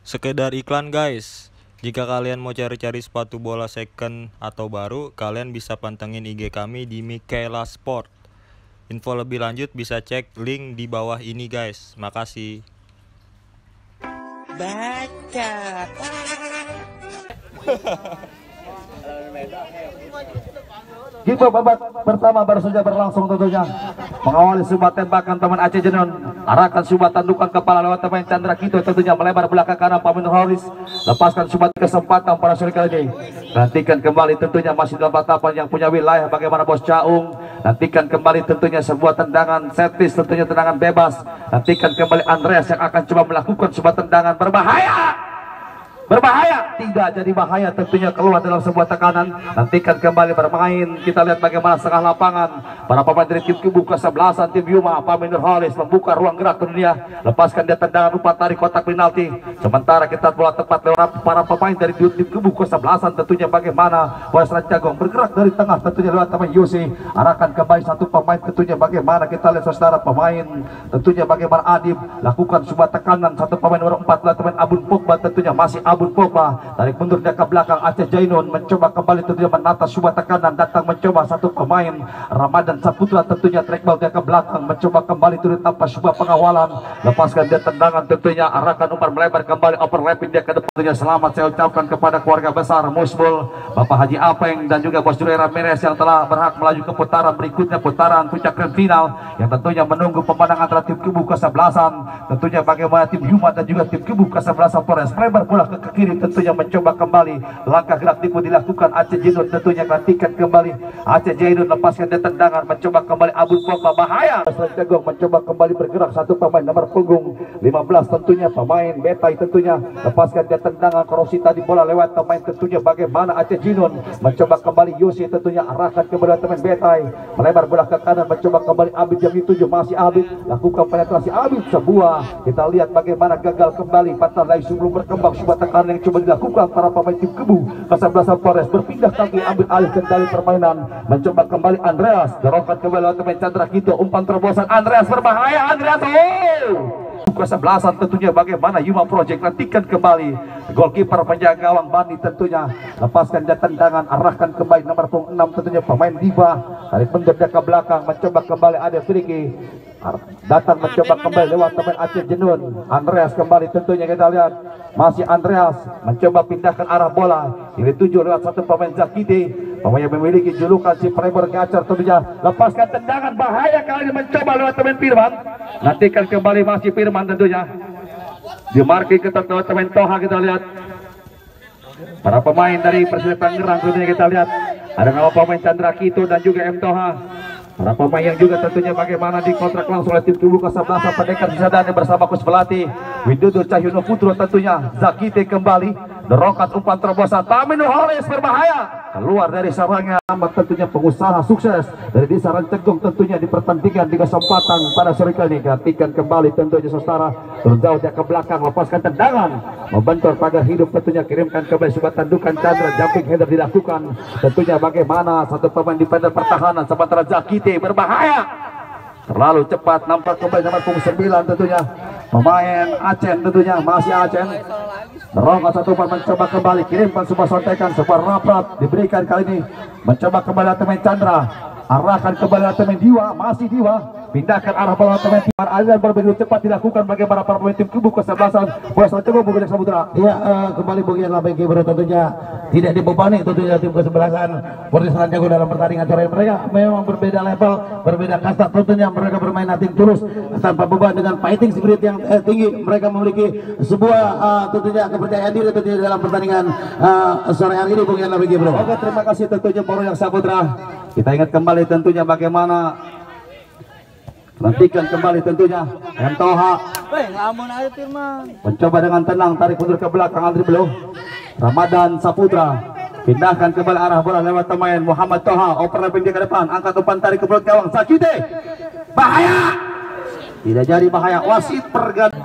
Sekedar iklan guys. Jika kalian mau cari-cari sepatu bola second atau baru, kalian bisa pantengin IG kami di Mikaela Sport. Info lebih lanjut bisa cek link di bawah ini guys. Makasih. Baca. Gimbal babak pertama baru saja berlangsung tentunya. Mengawali sebuah tembakan teman Aceh Jenon, arahkan sebuah tandukan kepala lewat teman Chandra Kito tentunya melebar belakang kanan Pamin Horis. Lepaskan sebuah kesempatan para sore kali ini. Nantikan kembali tentunya masih dalam batapan yang punya wilayah bagaimana Bos Caung. Nantikan kembali tentunya sebuah tendangan setis, tentunya tendangan bebas. Nantikan kembali Andreas yang akan coba melakukan sebuah tendangan berbahaya. Tidak jadi bahaya, tentunya keluar dalam sebuah tekanan. Nantikan kembali bermain. Kita lihat bagaimana setengah lapangan para pemain dari tim kubu kesebelasan tim Yuma. Pamin Horis membuka ruang gerak dunia, lepaskan dia tendangan umpan tarik kotak penalti. Sementara kita bola tepat lewat para pemain dari tim kubu kesebelasan tentunya bagaimana Boris Rancagong bergerak dari tengah tentunya lewat teman Yusi, arahkan kembali satu pemain tentunya bagaimana kita lihat saudara pemain tentunya bagaimana Adib lakukan sebuah tekanan satu pemain nomor 14 teman Abun Pogba tentunya masih Abun Pogba tarik mundur dia ke belakang. Aceh Jainun mencoba kembali tentunya menata sebuah tekanan, datang mencoba satu pemain Ramadan Saputra tentunya track ball dia ke belakang mencoba kembali turun tanpa sebuah pengawalan, lepaskan dia tendangan tentunya arahkan umpan melebar kembali overlapping dia ke depan. Tentunya selamat saya ucapkan kepada keluarga besar Musbul, Bapak Haji Apeng dan juga Bos Jurera Ramirez yang telah berhak melaju ke putaran berikutnya, putaran puncak grand final yang tentunya menunggu pemandangan antara tim kubu kesebelasan tentunya bagaimana tim Yuma dan juga tim kubu kesebelasan Polres melebar bola ke kiri tentunya mencoba kembali langkah gerak tipu dilakukan Aceh Jainun tentunya nantikan kembali Aceh Jainun lepaskan dia tendangan mencoba kembali Abun Pogba bahaya. Rancagong mencoba kembali bergerak satu pemain nomor punggung 15 tentunya pemain Betai tentunya lepaskan dia tendangan korosi tadi bola lewat pemain tentunya bagaimana Aceh Jainun mencoba kembali Yusi tentunya arahkan kepada teman Betai melebar bola ke kanan mencoba kembali Abid jam 7 masih Abid lakukan penetrasi Abid sebuah kita lihat bagaimana gagal kembali patah dari sebelum berkembang sebuah tekanan yang coba dilakukan para pemain tim kubu kesebelasan Polres berpindah kaki ambil alih kendali permainan mencoba kembali Andreas dorongkan kembali lewat teman Chandra Kito umpan terobosan Andreas berbahaya Andreas kesebelasan tentunya bagaimana Yuma Project nantikan kembali goalkeeper penjaga gawang Bani tentunya lepaskan dia tendangan arahkan kembali nomor 6 tentunya pemain Diva tarik mundur dia ke belakang mencoba kembali ada Friki datang mencoba kembali lewat teman Aceh Jenun Andreas kembali tentunya kita lihat masih Andreas mencoba pindahkan arah bola ini tuju lewat satu pemain Zakide pemain yang memiliki julukan si Prebor Gacar tentunya lepaskan tendangan bahaya kali ini mencoba lewat teman Firman nantikan kembali masih Firman tentunya dimarki ketat lewat teman Toha kita lihat para pemain dari Persib Tangerang tentunya kita lihat ada nama pemain Chandra Kito dan juga M Toha para pemain yang juga tentunya bagaimana dikontrak langsung oleh tim kubu kesebelasan Pendekar Cisadane bersama Coach Pelatih Widodo Cahyono Putro tentunya Zakite kembali dorongkan umpan terobosan Pamin Horis berbahaya keluar dari sarangnya tentunya pengusaha sukses dari desa Rancagong tentunya di pertandingan di kesempatan pada sore kali ini gantikan kembali tentunya saudara turun jauh dia ke belakang lepaskan tendangan membentur pagar hidup tentunya kirimkan kembali sebuah tandukan Chandra jumping header dilakukan tentunya bagaimana satu pemain defender pertahanan sementara Zakite berbahaya terlalu cepat nampak kembali nomor 9 tentunya pemain Aceh tentunya masih Aceh dorongkan satu umpan mencoba kembali kirimkan sebuah sontekan sebuah raprat diberikan kali ini mencoba kembali teman Chandra arahkan kembali teman Diwa masih Diwa pindahkan arah bola teman Timar aliran berbeda cepat dilakukan bagaimana para pemain tim kubu kesebelasan Boris Rancagong Bukit Samudra ya kembali bagian labeng Gibran tentunya tidak dibebani tentunya tim kesebelasan Boris Rancagong dalam pertandingan sore mereka memang berbeda level berbeda kasta tentunya mereka bermain nating tulus tanpa beban dengan fighting spirit yang tinggi mereka memiliki sebuah tentunya kepercayaan diri tentunya dalam pertandingan sore hari ini bagian labeng Gibran. Oke terima kasih tentunya Boris yang Saputra kita ingat kembali tentunya bagaimana nantikan kembali tentunya M Toha mencoba dengan tenang tarik mundur ke belakang Andri Belo Ramadan Saputra pindahkan kembali arah bola lewat pemain Muhammad Toha overlapping dia ke depan angkat umpan tarik ke belakang gawang Zakite bahaya tidak jadi bahaya wasit pergantian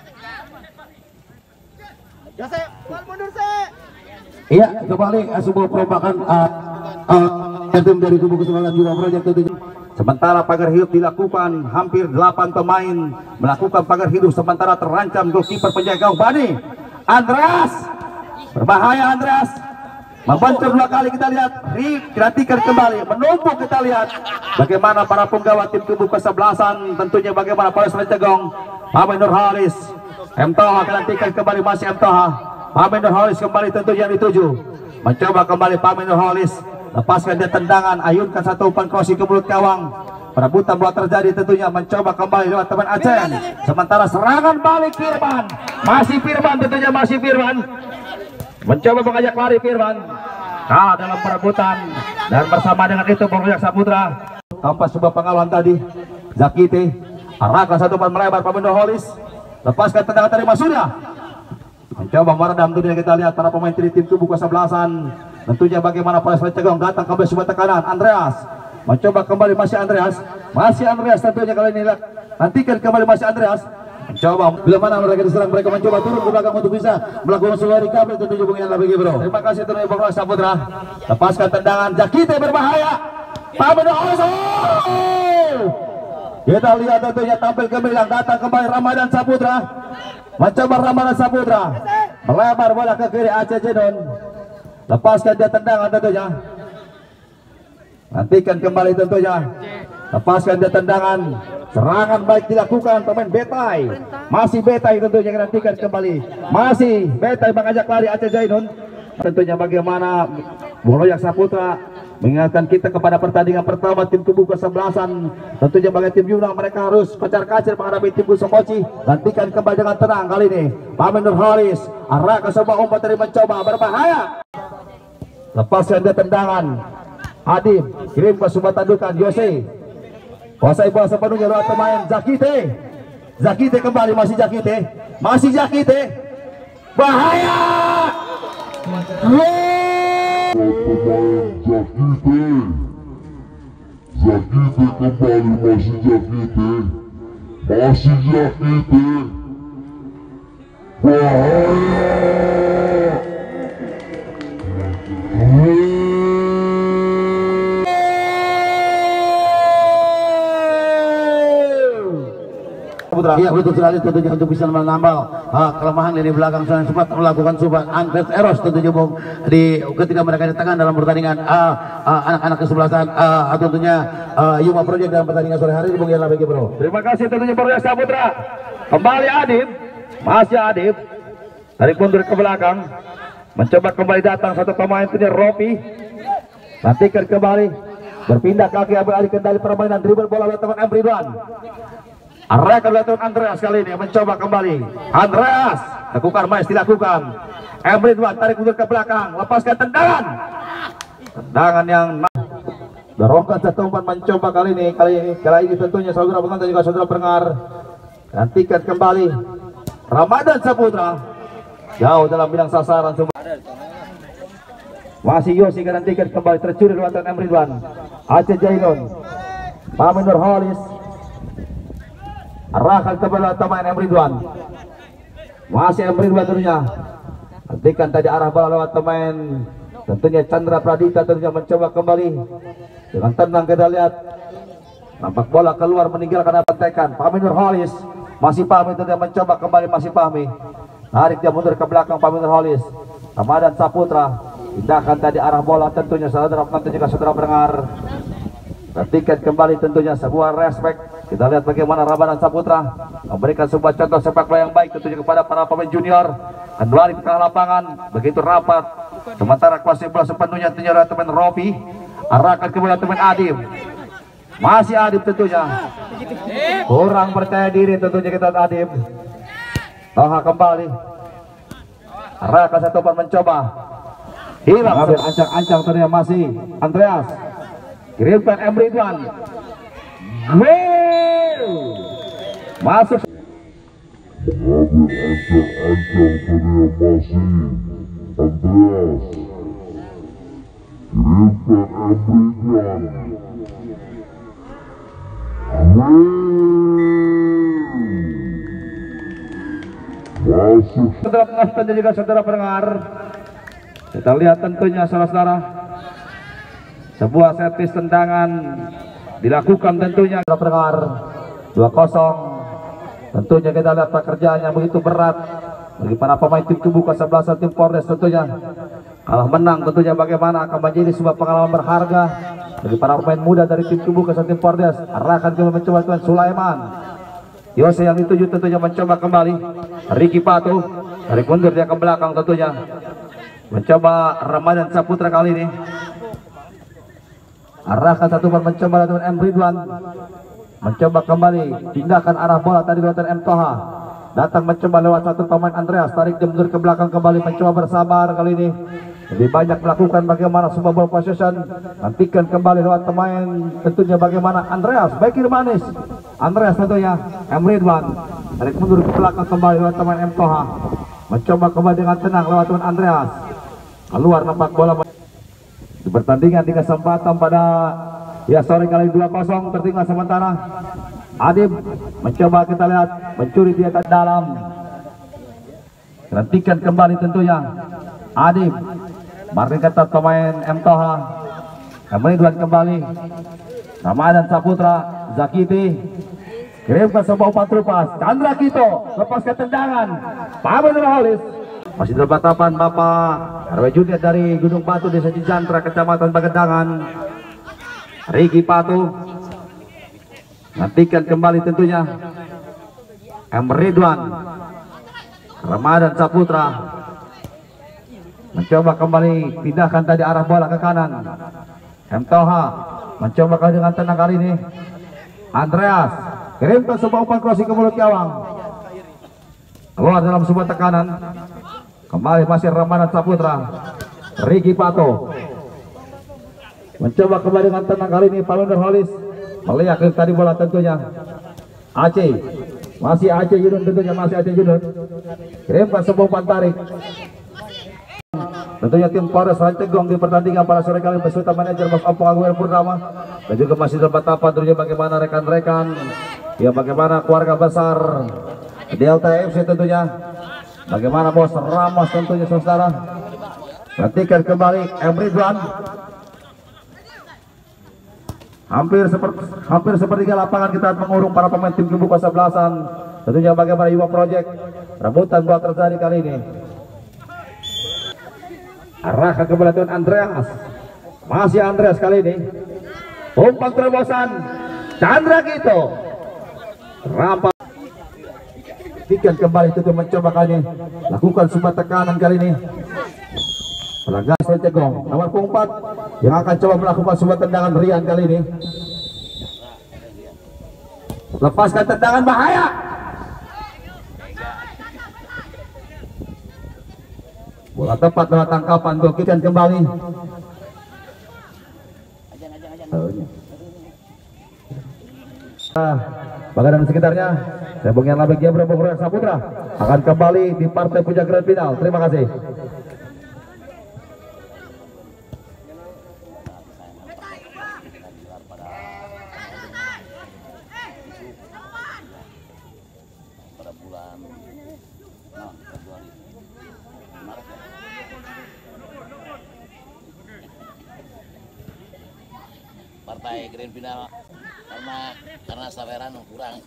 iya kembali sebuah perubahan tim dari kubu kesebelasan Yuma Project tentunya sementara pagar hidup dilakukan hampir 8 pemain melakukan pagar hidup sementara terancam goalkeeper penjaga gawang Bani Andreas, berbahaya Andreas, membentur 2 kali. Kita lihat, perhatikan kembali, menumpuk. Kita lihat bagaimana para penggawa tim kubu kesebelasan, tentunya bagaimana Polres Rancaegong, Pamen Nurholis, M. Toha nantikan kembali, masih M. Toha, Pamen Nurholis kembali tentunya dituju, mencoba kembali Pamen Nurholis, lepaskan dia tendangan, ayunkan satu umpan crossing ke mulut gawang. Perebutan bola terjadi tentunya, mencoba kembali lewat teman Aceh. Sementara serangan balik Firman, masih Firman tentunya, masih Firman, mencoba mengajak lari Firman. Kalah dalam perebutan, dan bersama dengan itu Boroyak Saputra tanpa sebuah pengalaman tadi. Zakite arahkan satu umpan melebar, Pamen Nurholis lepaskan tendangan dari Masuda, mencoba meredam tentunya. Kita lihat para pemain tim kubu kesebelasan, tentunya bagaimana Polres Rancaegong datang kembali sebuah tekanan. Andreas mencoba kembali, masih Andreas, tentunya kali ini. Nantikan kembali, masih Andreas, mencoba bila mana mereka diserang, mereka mencoba turun ke belakang untuk bisa melakukan sebuah recovery tentunya bunganya lagi bro. Terima kasih tentunya Boroyak Saputra, lepaskan tendangan. Zakite berbahaya, Pamen Nurholis. Kita lihat tentunya tampil gemilang, datang kembali Ramadan Saputra, mencoba Ramadan Saputra melebar bola ke kiri Aceh Jenon, lepaskan dia tendangan tentunya. Nantikan kembali tentunya, lepaskan dia tendangan. Serangan baik dilakukan pemain Betai, masih Betai tentunya. Nantikan kembali, masih Betai mengajak lari Aceh Jenon. Tentunya bagaimana Boroyak Saputra mengingatkan kita kepada pertandingan pertama tim kubu kesebelasan, tentunya bagi tim Yunang mereka harus kacar-kacir menghadapi tim Sokoci. Nantikan kembali dengan tenang kali ini, Pamen Nurholis arah ke sebuah umpan dari mencoba, berbahaya, lepaskan dia tendangan. Adib kirim ke sebuah tandukan, Yose kuasai bola sepenuhnya lewat pemain Zakite kembali, masih Zakite, bahaya. Zakite kembali, masih Zakite, bahaya. Iya betul sekali, tentunya untuk bisa menambal kelemahan ini belakang sana, sempat melakukan angkat eros tentunya bung di ketika mereka ditengah dalam pertandingan anak-anak kesebelasan tentunya Yuma Project dalam pertandingan sore hari ini bung ya bagi bro. Terima kasih tentunya Boroyak Saputra. Kembali Adib, masih Adib, tarik mundur ke belakang, mencoba kembali datang satu pemain tentunya Ropi. Nantikan kembali, berpindah kaki, ambil alih kendali permainan, dribble bola oleh teman M. Ridwan. Arahkan oleh Andreas kali ini, mencoba kembali. Andreas lakukan, mais dilakukan. M. Ridwan tarik mundur ke belakang, lepaskan tendangan yang dorongkan satu umpan, mencoba kali ini tentunya saudara penonton juga saudara pendengar. Nantikan kembali Ramadan Saputra jauh dalam bidang sasaran. Masih Yosi, nantikan kembali, tercuri lewat M. Ridwan. Aceh Jenon, Pamen Nurholis arahkan kepada teman M. Ridwan, masih M. Ridwan tentunya. Nantikan tadi arah bola lewat pemain tentunya Chandra Pradita, tentunya mencoba kembali dengan tenang. Kita lihat nampak bola keluar meninggalkan tekan. Pamen Nurholis, masih Pahmi tentunya mencoba kembali, masih Pahmi tarik dia mundur ke belakang. Pamen Nurholis, Ramadan Saputra pindahkan tadi arah bola tentunya saudara penonton juga saudara pendengar. Nantikan kembali tentunya sebuah respect. Kita lihat bagaimana Ramadan Saputra memberikan sebuah contoh sepak bola yang baik tentunya kepada para pemain junior. Kembali ke tengah lapangan begitu rapat. Sementara kuasai bola sepenuhnya tentunya oleh teman Ropi. Arahkan kepada teman Adib. Masih Adib tentunya. Kurang percaya diri tentunya kita Adib. Toha kembali. Arahkan satu umpan, mencoba. Hilang ancang-ancang tentunya, masih Andreas. Kirimkan M. Ridwan. Masuk. Ancang-ancang ternyata masih Andreas. Kirimkan M. Ridwan. Masuk. Saudara penonton dan juga saudara pendengar, kita lihat tentunya saudara-saudara, sebuah servis tendangan dilakukan tentunya saudara pendengar. 2-0. Tentunya kita lihat pekerjaan yang begitu berat bagi para pemain tim kubu kesebelasan tim Polres tentunya. Kalah menang tentunya bagaimana akan menjadi sebuah pengalaman berharga bagi para pemain muda dari tim kubu kesebelasan tim Polres. Arahkan kembali mencoba dengan Sulaiman. Yose yang dituju tentunya mencoba kembali. Ricky Patu tarik mundur dia ke belakang tentunya. Mencoba Ramadan Saputra kali ini. Arahkan satu mencoba dengan M Ridwan. Mencoba kembali pindahkan arah bola tadi lewat M Toha. Datang mencoba lewat satu pemain Andreas, tarik dia mundur ke belakang kembali mencoba bersabar kali ini. Lebih banyak melakukan bagaimana sebuah ball possession. Nantikan kembali lewat pemain tentunya bagaimana Andreas, baik kiri manis. Andreas tentunya M Ridwan tarik mundur ke belakang kembali lewat pemain M Toha. Mencoba kembali dengan tenang lewat teman Andreas. Keluar nampak bola di pertandingan di kesempatan pada ya sore kali 2-0 tertinggal sementara. Adib mencoba kita lihat mencuri dia ke dalam. Hentikan kembali tentunya Adib. Marking ketat pemain M Toha. Kemudian kembali Ramadan Saputra, Zakiti kirimkan sebuah umpan terupas. Chandra Kito lepaskan tendangan. Paman Nurholis masih dalam batapan Bapak RW Junior dari Gunung Batu Desa Cijantra Kecamatan Bagendangan. Ricky Patu nantikan kembali tentunya M Ridwan. Ramadan Saputra mencoba kembali pindahkan tadi arah bola ke kanan. M Toha mencoba kali dengan tenang kali ini. Andreas kirimkan sebuah umpan crossing ke mulut gawang. Keluar dalam sebuah tekanan. Kembali masih Ramadan Saputra. Ricky Pato mencoba kembali dengan tenang kali ini. Paman Nurholis melihat tadi bola tentunya. Aceh masih Aceh Yunus tentunya masih Aceh Yunus. Kirimkan sebuah umpan tarik. Tentunya tim Polres Rantegong di pertandingan pada sore kali beserta manajer Mas Ampung Agung Purnama dan juga masih dapat apa tentunya bagaimana rekan-rekan ya bagaimana keluarga besar Delta FC tentunya bagaimana bos Ramos tentunya saudara. Nantikan kembali M Ridwan. Hampir sepertiga lapangan kita mengurung para pemain tim kubu kesebelasan tentunya bagaimana Yuwa Project rebutan bola terjadi kali ini. Arahkan kembali dengan Andreas. Masih Andreas kali ini. Umpan terobosan Chandra Kito. Rampak. Ikan kembali itu mencoba kali ini. Lakukan sebuah tekanan kali ini. Pelanggan Rantegong nomor 4 yang akan coba melakukan sebuah tendangan Rian kali ini. Lepaskan tendangan bahaya. Bola tepat lewat tangkapan Dokikan kembali. Bagadang sekitarnya saya Bung Yan Labek Jabra Bung Roy Saputra akan kembali di partai puncak grand final. Terima kasih. Partai grand final karena saweran kurang.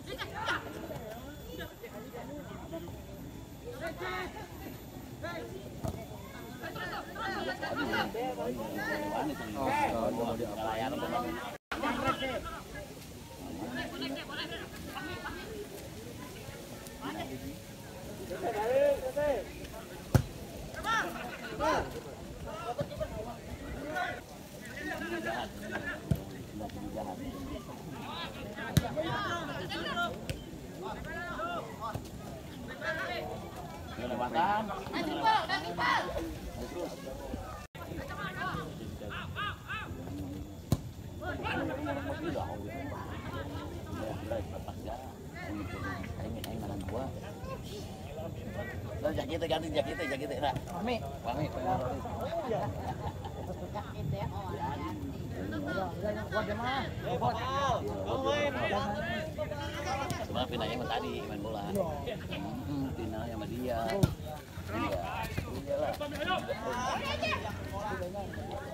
Jakitnya ganti jakitnya nah. Pami. Cuma pinanya sama tadi main bola. Finalnya sama dia. Iya. Iyalah.